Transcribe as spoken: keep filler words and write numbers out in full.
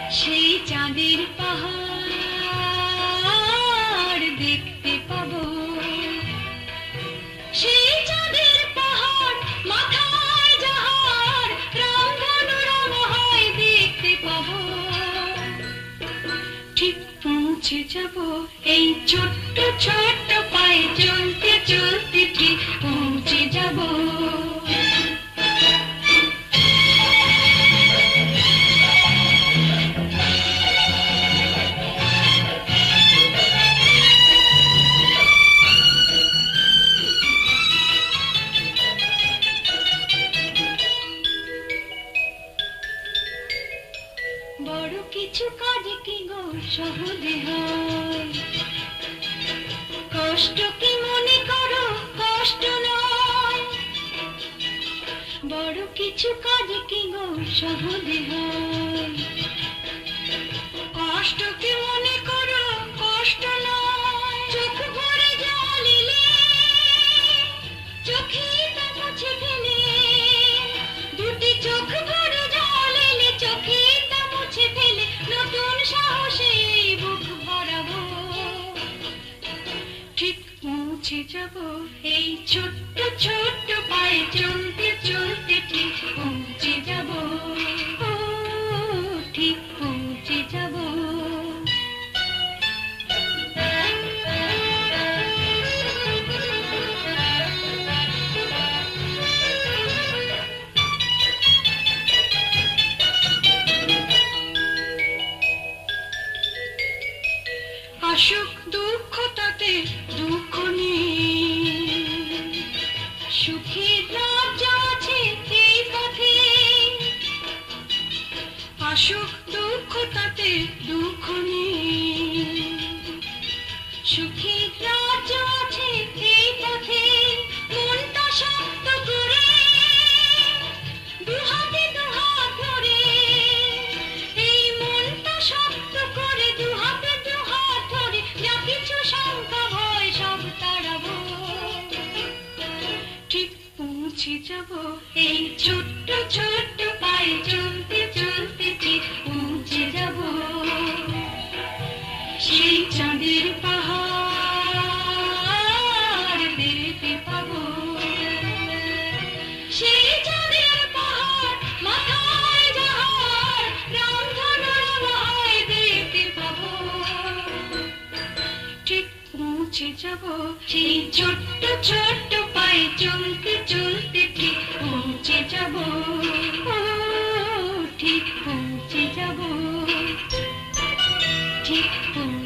সেই চাঁদের পাহাড় দেখতে পাবো, সেই চাঁদের পাহাড় মাথায় যাহার রং মনোরম হয় দেখতে পাবো। ঠিক পৌঁছে যাব এই ছোট্ট ছোট্ট পায়ে চলতে চলতে, ঠিক পৌঁছে যাব। বড় কিছু কাজ কি গো সহজে হয়, কষ্ট কি মনে করো কষ্ট নয়। বড় কিছু কাজ কি গো সহজে হয়, কষ্ট কি মনে করো কষ্ট নয়। চোখ ভরে জল এলে চোখে তা মুছে ফেলে, দুটি চোখ ভরে জল এলে চোখে তা মুছে ফেলে, নতুন সাহসে বুক ভরাবো। ঠিক পৌঁছে যাব এই ছোট্ট ছোট্ট পায়ে চলতে চলতে, ঠিক পৌঁছে যাব, ও ঠিক পৌঁছে যাব। আসুক দুঃখ তাতে দুঃখ নেই, সুখের লজ্জা আছে এই পথে। আসুক দুঃখ তাতে দুঃখ নেই, সুখের লজ্জা আছে এই পথে। মনটা শক্ত করে দুহাতে দুহাত ধরে, এই মনটা শক্ত করে দুহাতে দুহাত ধরে, যা কিছু শঙ্কা ভয় সব তাড়াবো। ঠিক পৌঁছে যাব এই ছোট্ট ছোট্ট পায়ে চলতে চলতে, ঠিক পৌঁছে যাব। সেই চাঁদের পাহাড় দেখতে পাবো, সেই চাঁদের পাহাড় মাথায় যাহার রং মনোরম হয় দেখতে পাবো। ঠিক পৌঁছে যাব সেই ছোট্ট ছোট্ট পায়ে চলতে চলতে, ঠিক পৌঁছে যাব, ও ঠিক পৌঁছে যাব, ঠিক পৌঁছে